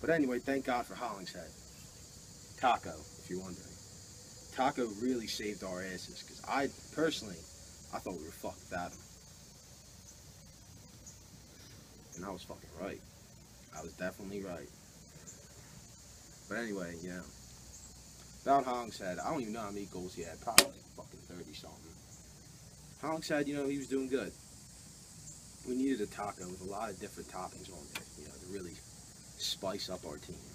But anyway, thank God for Hollingshead. Taco, if you're wondering. Taco really saved our asses, because I thought we were fucked without him. And I was fucking right. I was definitely right. But anyway, you know, about Hollingshead, I don't even know how many goals he had. Probably like fucking 30 something. Hollingshead, you know, he was doing good. We needed a taco with a lot of different toppings on there, you know, to really spice up our team.